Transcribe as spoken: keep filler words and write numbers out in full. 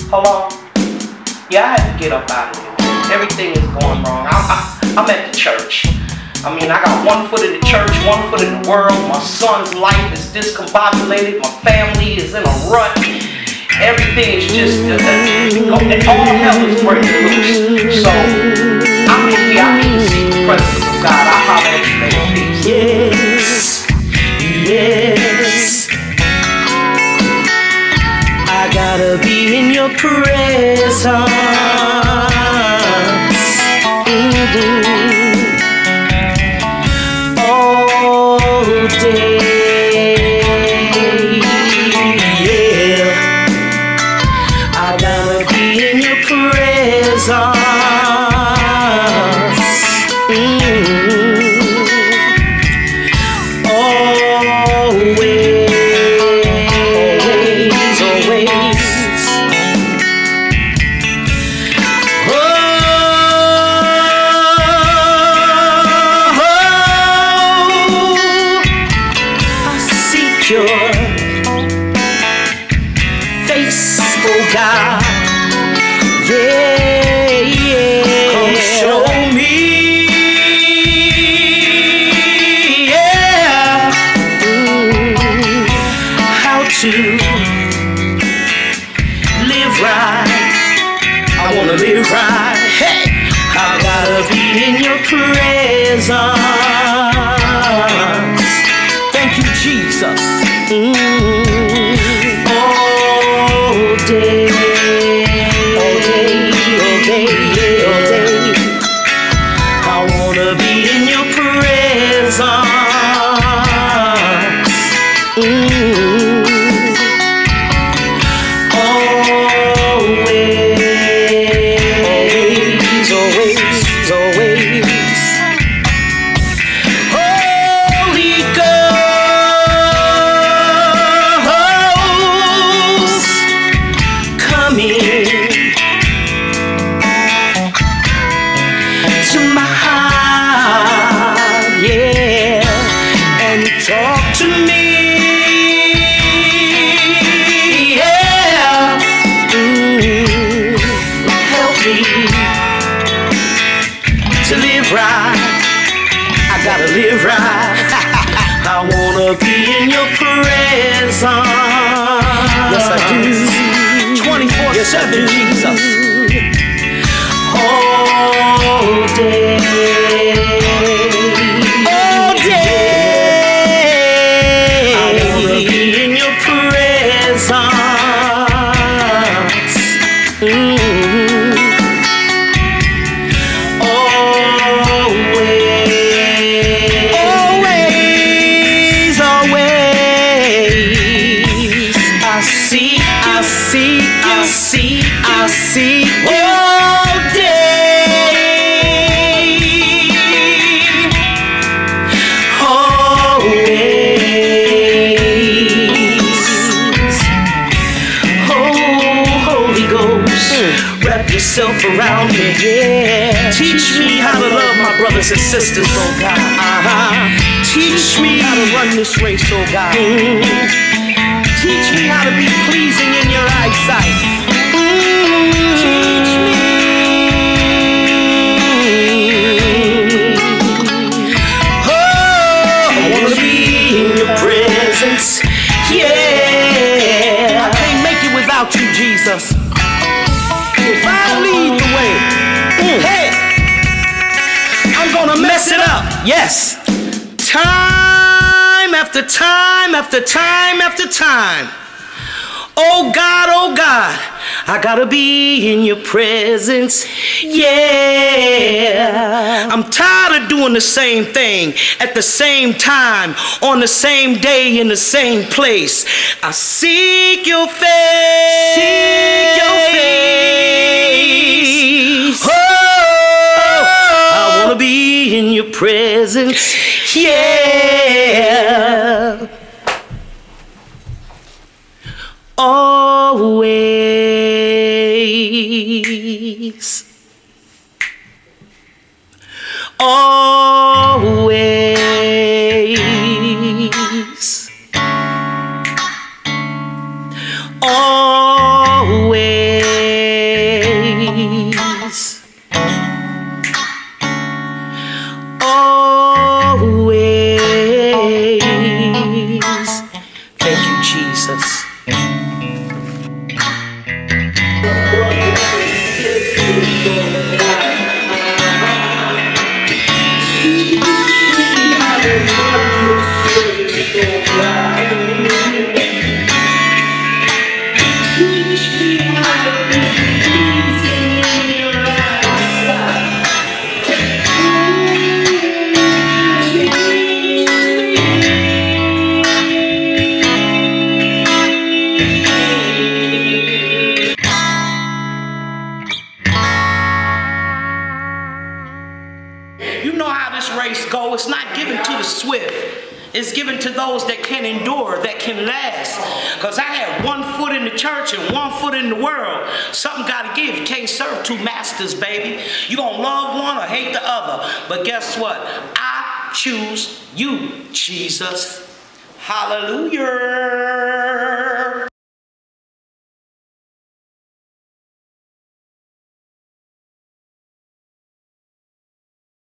Hello? Yeah, I had to get up out of here. Everything is going wrong. I, I, I'm at the church. I mean, I got one foot in the church, one foot in the world. My son's life is discombobulated. My family is in a rut. Everything is just, uh, uh, all hell is breaking loose. So, I'm in here. I need to see the presence of God. I'll holler at you later. Peace. Yes, yes. I gotta be in your presence. Mm-hmm. All day, yeah. I gotta be in your presence. Mm-hmm. Always, always. Your face, oh God, yeah, yeah. Come show me, yeah, mm, how to live right. I wanna live right. Hey, I gotta be in your presence. Thank you, Jesus. Mm-hmm. All day, all day, all day, all day. I wanna be in your presence. Mm-hmm. Always, always, always. Holy Ghost, come in to my heart, yeah, and talk to me, yeah. Mm, help me to live right. I gotta live right. I wanna be in your presence. Yes, I do. twenty-four seven, Jesus. All day, all day. I wanna be in your presence. Mm-hmm. Always, always, always. I see, I see, I see, I see all day, always. Oh, Holy Ghost, wrap yourself around me, yeah. Teach me how to love my brothers and sisters, oh God. Uh-huh. Teach me how to run this race, oh God. Mm. Teach me how to be pleasing in your eyesight. Mm. Teach me. Oh, I wanna be in your presence, yeah. I can't make it without you, Jesus. If I lead the way, mm, hey, I'm gonna mess it up. Yes. Time after time after time after time. Oh God, oh God, I gotta be in your presence, yeah. I'm tired of doing the same thing at the same time, on the same day, in the same place. I seek your face, seek your face. Oh, I wanna be in your presence, yeah. Always, always, always. You know how this race goes. It's not given to the swift. It's given to those that can endure, that can last. Because I had one foot in the church and one foot in the world. Something got to give. You can't serve two masters, baby. You're going to love one or hate the other. But guess what? I choose you, Jesus. Hallelujah.